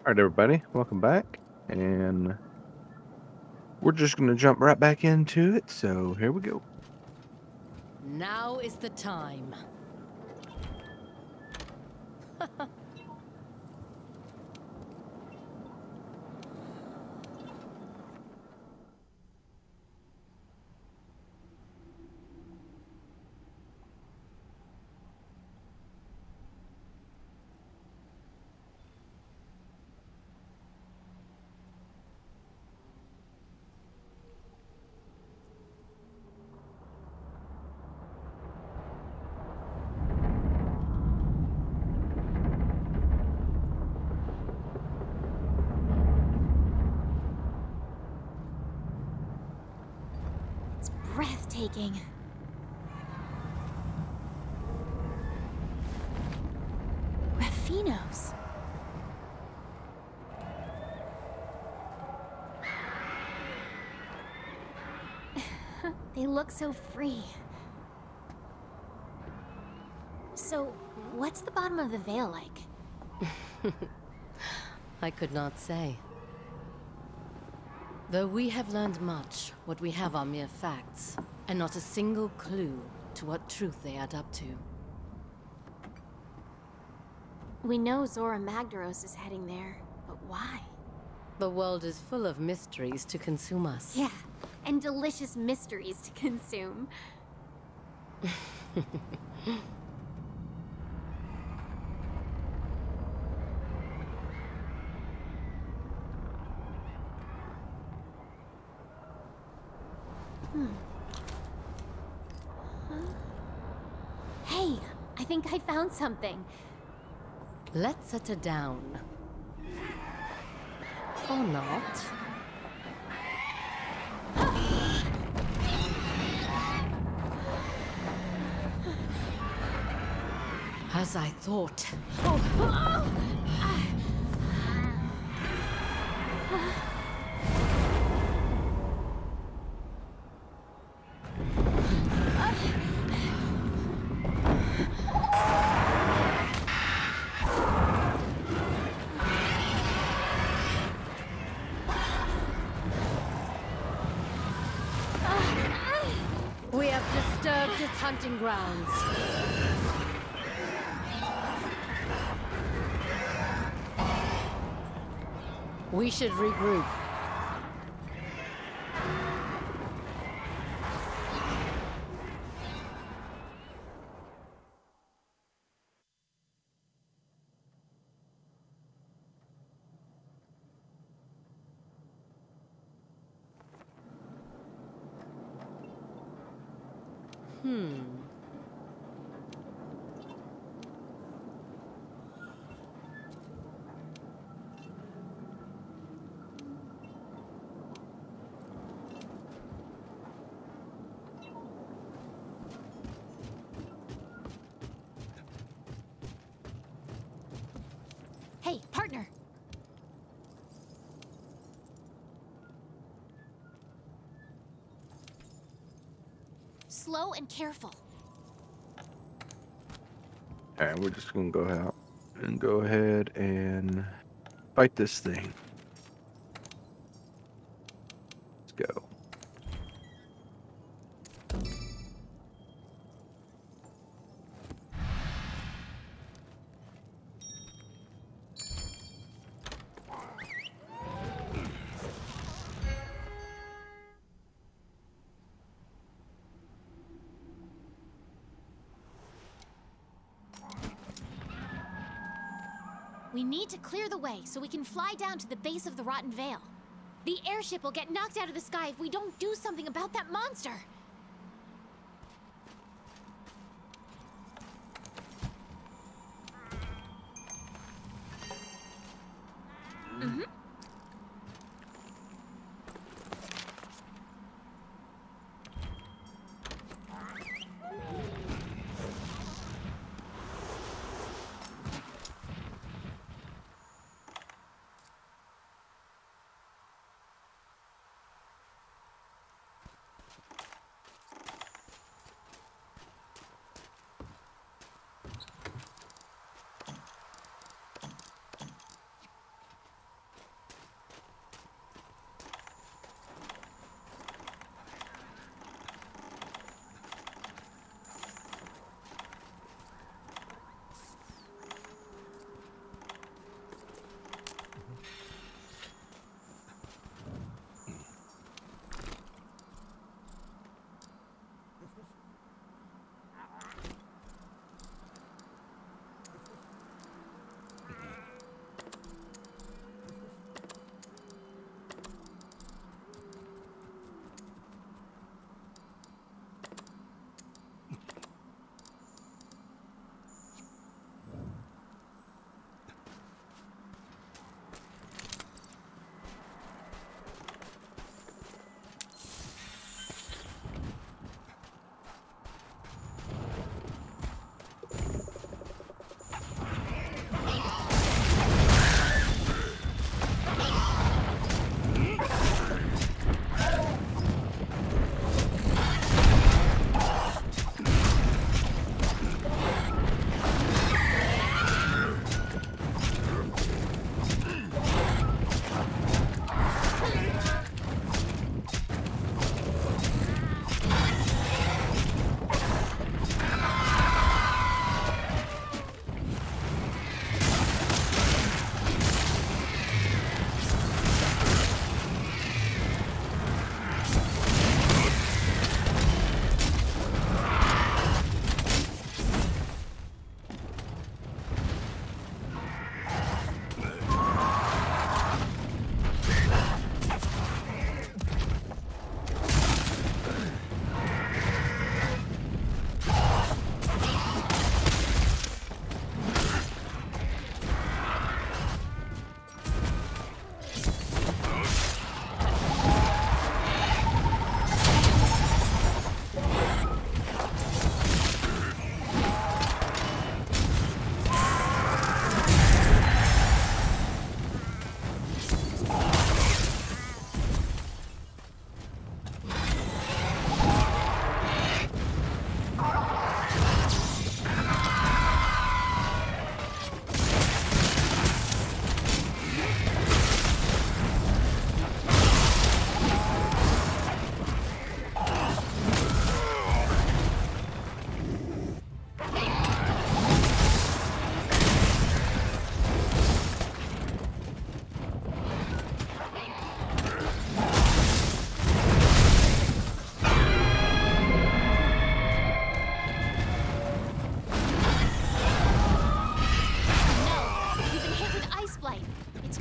All right, everybody, welcome back. And we're just going to jump right back into it. So here we go. Now is the time. It's breathtaking. Raffinos. They look so free. So, what's the bottom of the veil like? I could not say. Though we have learned much, what we have are mere facts, and not a single clue to what truth they add up to. We know Zora Magdaros is heading there, but why? The world is full of mysteries to consume us. Yeah, and delicious mysteries to consume. Hey, I think I found something. Let's set her down. Or not. As I thought. We have disturbed its hunting grounds. We should regroup. Hey, partner! Slow and careful. All right, we're just going to go out and go ahead and fight this thing. Let's go. We need to clear the way so we can fly down to the base of the Rotten Vale. The airship will get knocked out of the sky if we don't do something about that monster.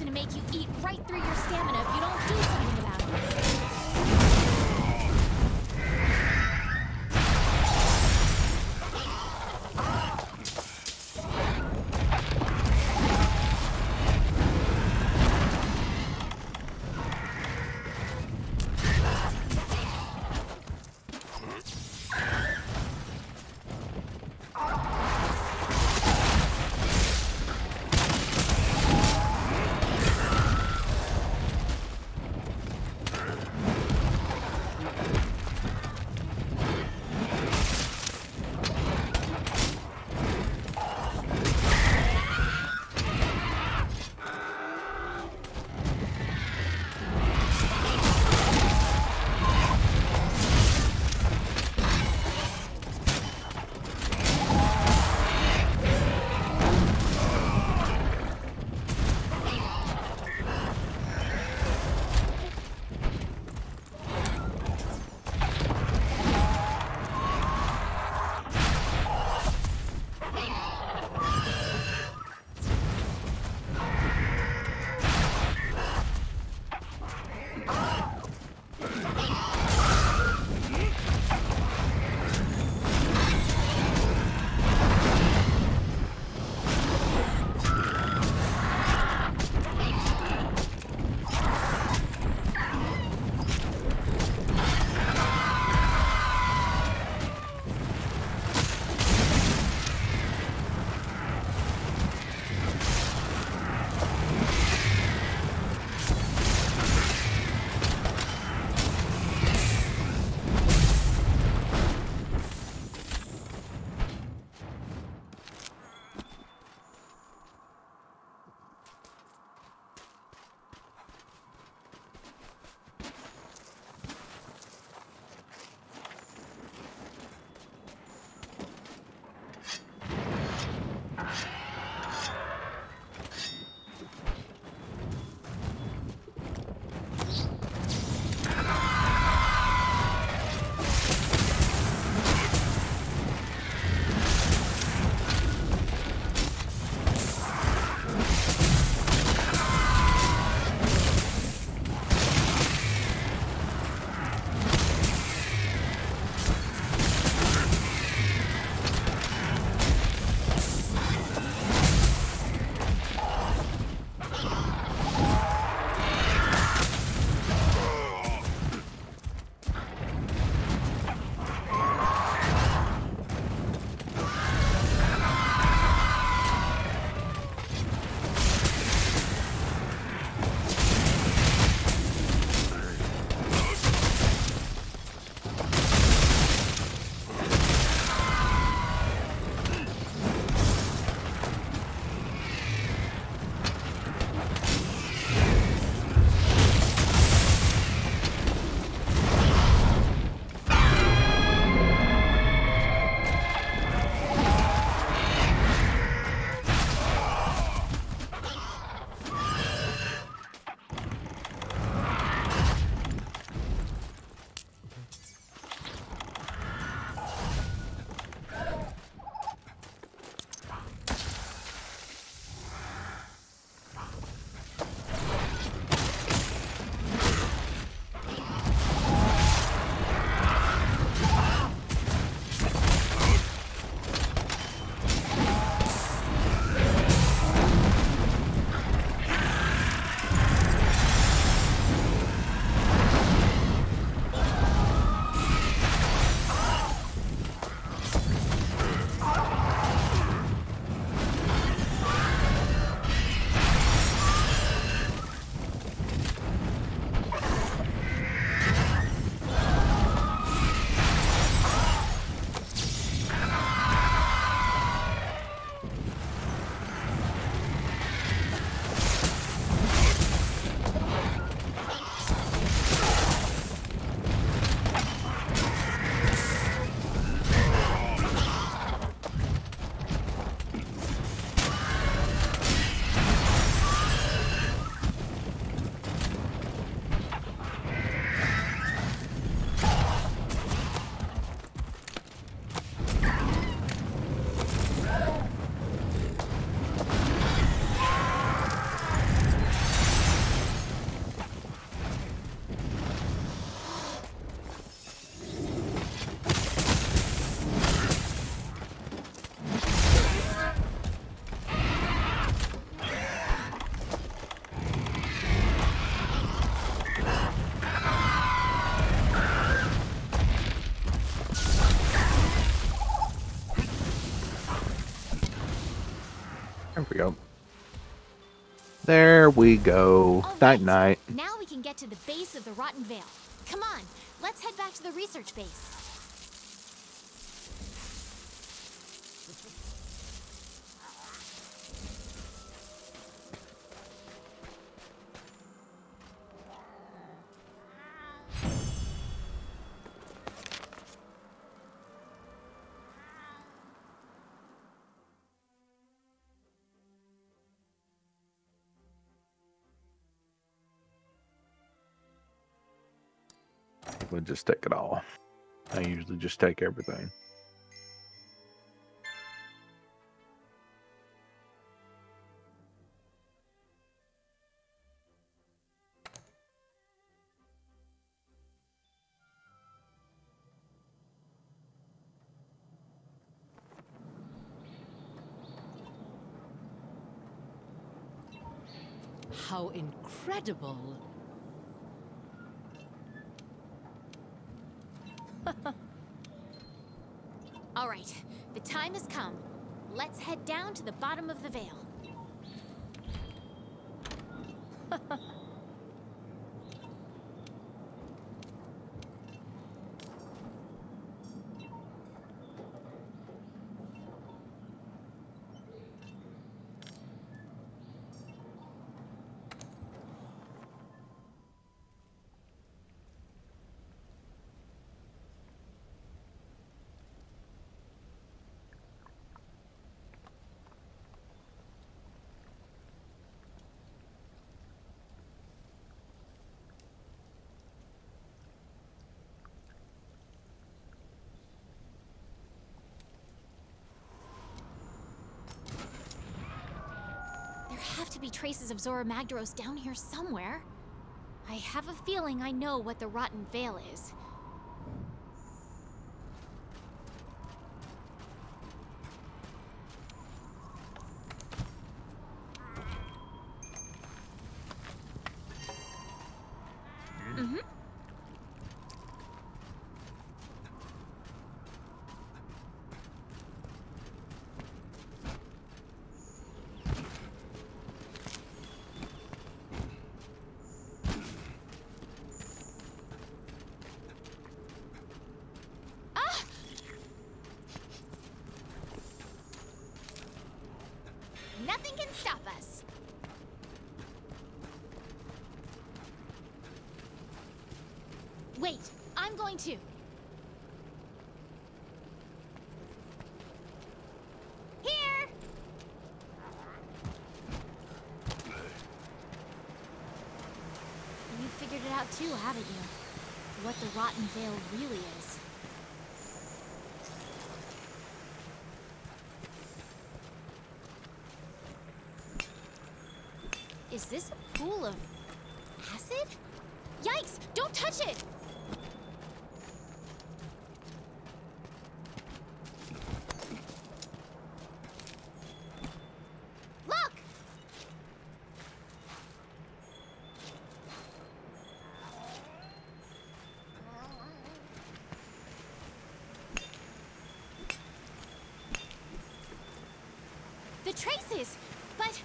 gonna make you eat right through your stamina if you don't do something about it. we go. There we go. All Night right. night. Now we can get to the base of the Rotten Vale. Come on, let's head back to the research base. We'll just take it all. I usually just take everything. How incredible! All right, the time has come. Let's head down to the bottom of the Vale. There have to be traces of Zora Magdaros down here somewhere. I have a feeling I know what the Rotten Vale is. Nothing can stop us. Wait, I'm going to. Here! You figured it out too, haven't you? What the Rotten Vale really is. Is this a pool of acid? Yikes! Don't touch it! Look! The traces! But...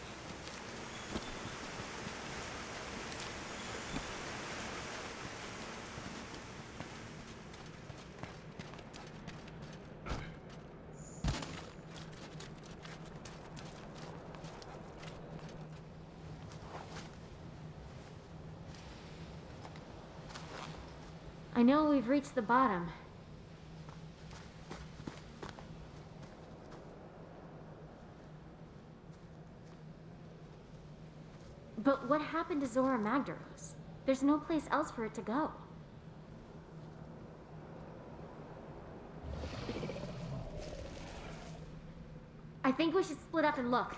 I know we've reached the bottom. But what happened to Zora Magdaros? There's no place else for it to go. I think we should split up and look.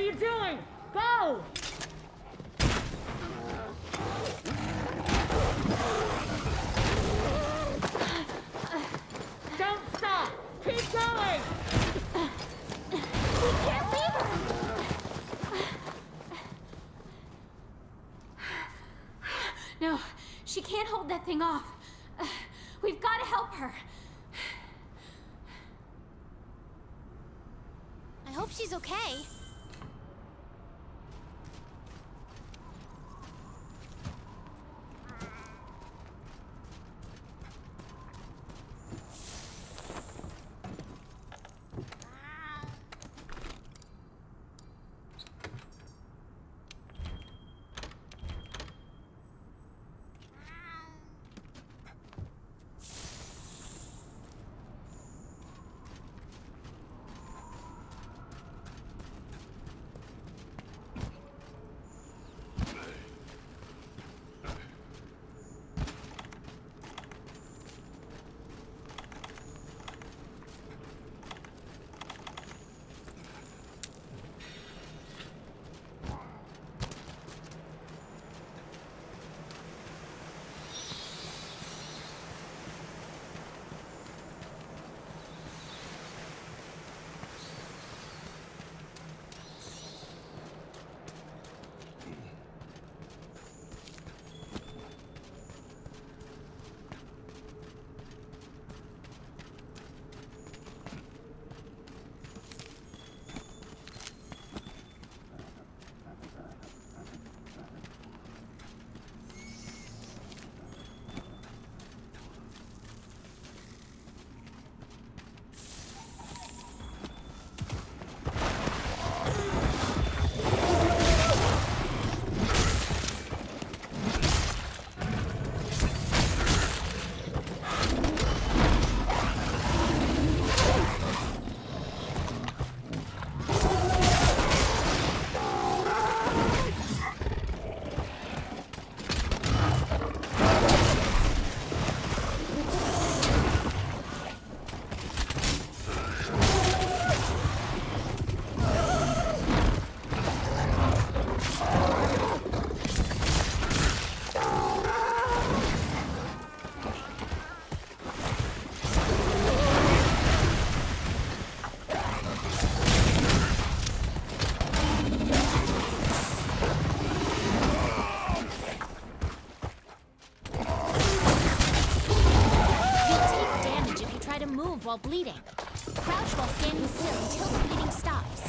are you doing? Go! Don't stop! Keep going! We can't leave her! No, she can't hold that thing off. We've got to help her. I hope she's okay. While bleeding. Crouch while standing still until the bleeding stops.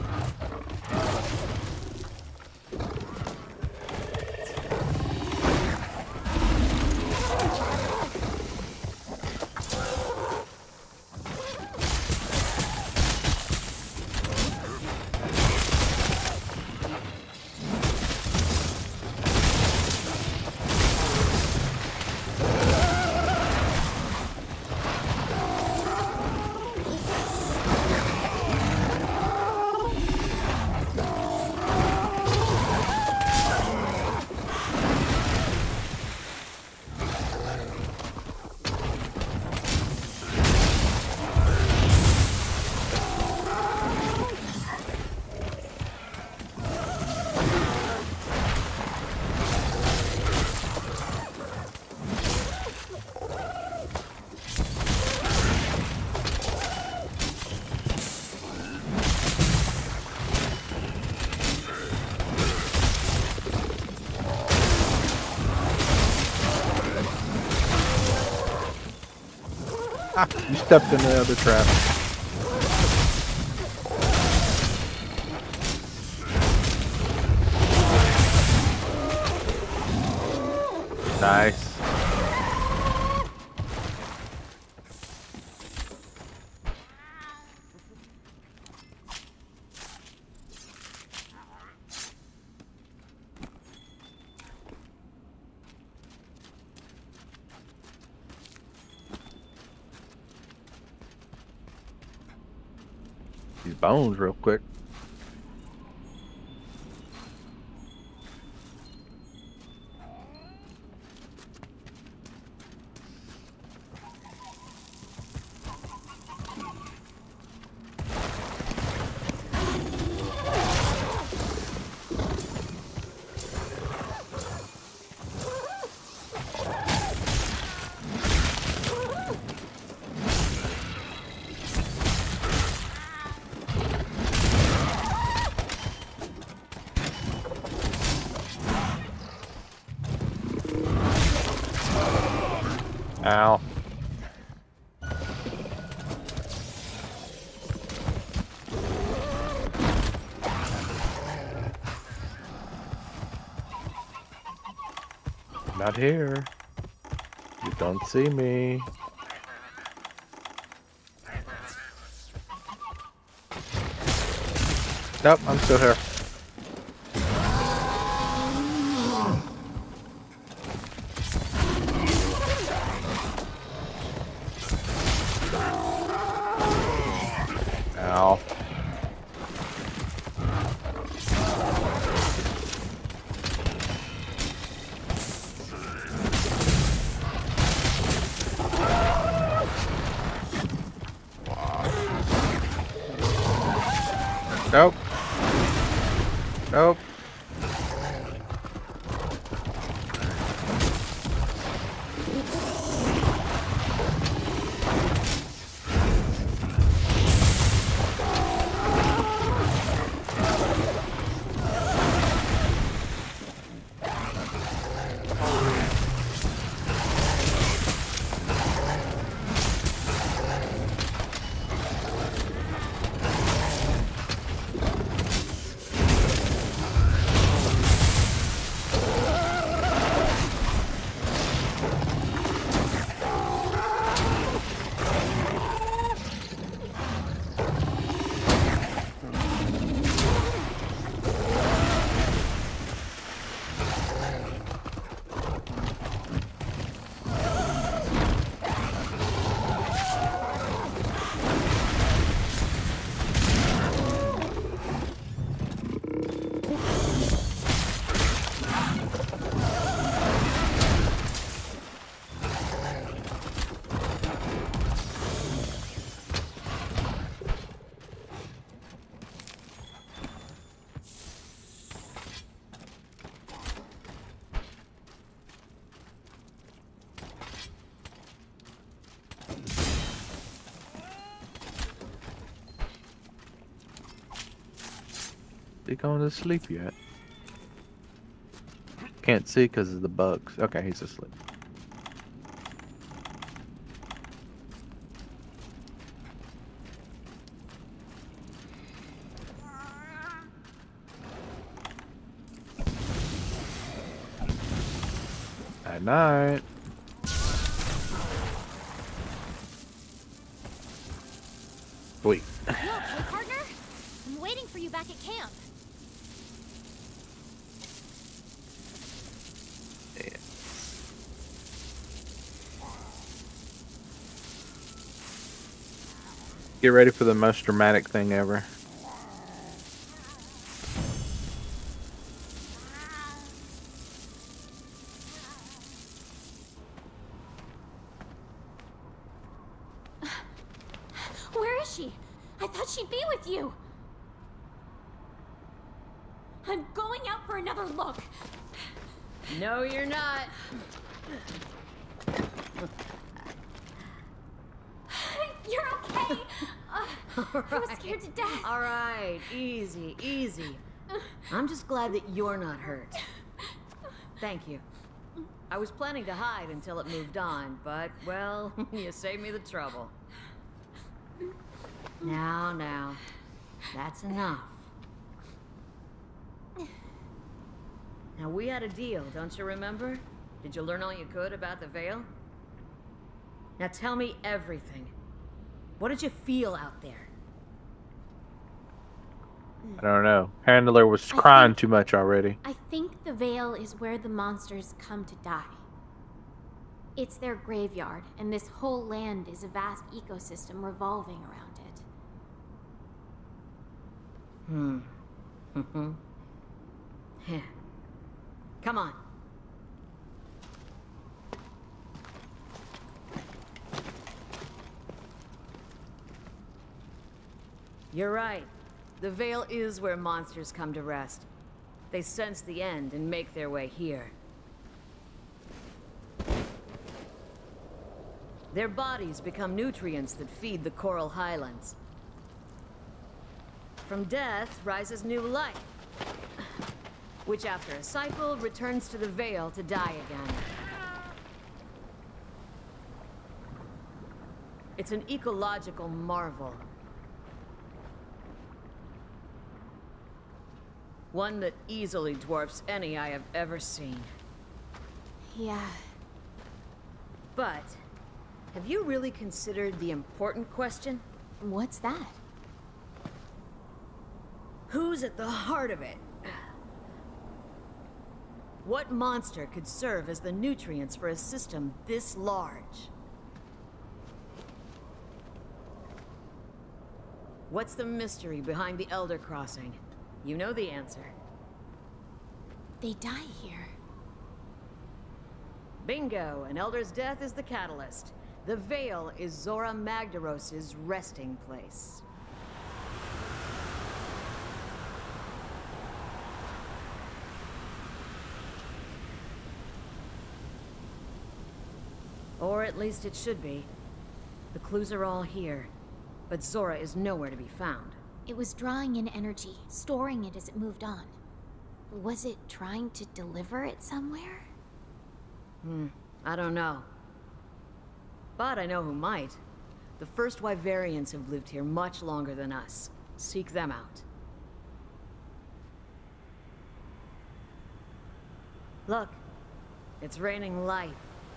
You stepped in the other trap. Nice. These bones real quick. Ow. Not here. You don't see me. Nope, I'm still here. Ow. Nope. Nope. He going to sleep yet? Can't see because of the bugs. Okay, he's asleep. At night. Wait. You okay, partner? I'm waiting for you back at camp. Get ready for the most dramatic thing ever. Where is she? I thought she'd be with you. I'm going out for another look. No, you're not. You're okay. I was scared to death. All right, easy, easy. I'm just glad that you're not hurt. Thank you. I was planning to hide until it moved on, but, well, you saved me the trouble. Now, that's enough. Now, we had a deal, don't you remember? Did you learn all you could about the Veil? Now tell me everything. What did you feel out there? I don't know. Handler was crying too much already. I think the Veil is where the monsters come to die. It's their graveyard, and this whole land is a vast ecosystem revolving around it. Yeah. Come on. You're right. The Veil is where monsters come to rest. They sense the end and make their way here. Their bodies become nutrients that feed the coral highlands. From death rises new life, which after a cycle returns to the Veil to die again. It's an ecological marvel. One that easily dwarfs any I have ever seen. Yeah. But, have you really considered the important question? What's that? Who's at the heart of it? What monster could serve as the nutrients for a system this large? What's the mystery behind the Elder Crossing? You know the answer. They die here. Bingo! An Elder's death is the catalyst. The Veil is Zora Magdaros' resting place. Or at least it should be. The clues are all here, but Zora is nowhere to be found. It was drawing in energy, storing it as it moved on. Was it trying to deliver it somewhere? I don't know. But I know who might. The first Wyverians have lived here much longer than us. Seek them out. Look, it's raining life.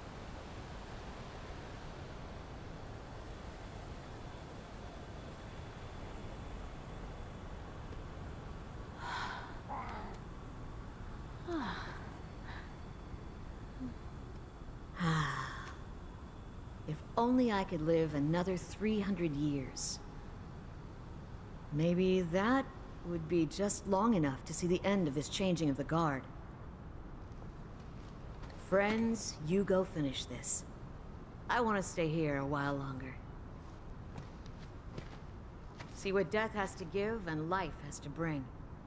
If only I could live another 300 years. Maybe that would be just long enough to see the end of this changing of the guard. Friends, you go finish this. I want to stay here a while longer. See what death has to give and life has to bring.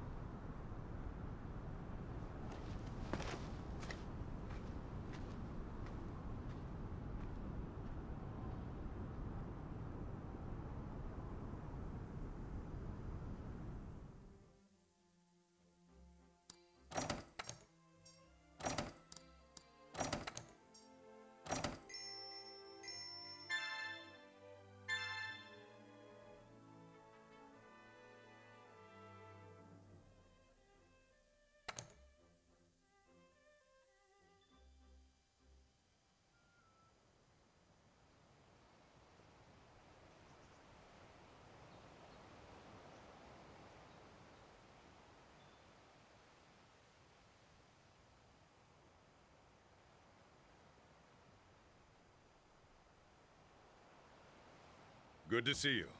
Good to see you.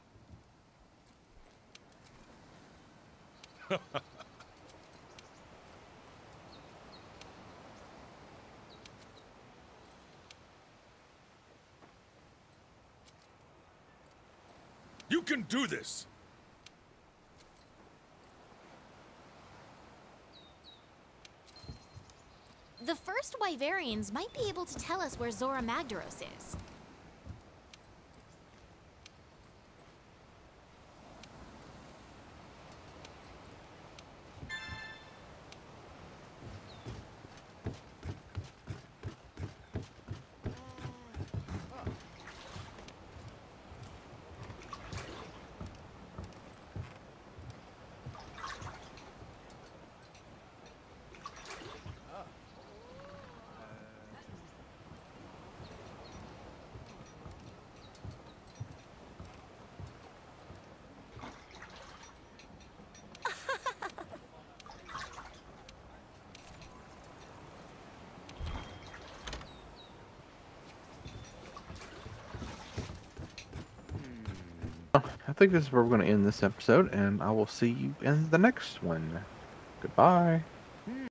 You can do this! The first Wyverians might be able to tell us where Zora Magdaros is. I think this is where we're going to end this episode, and I will see you in the next one. Goodbye.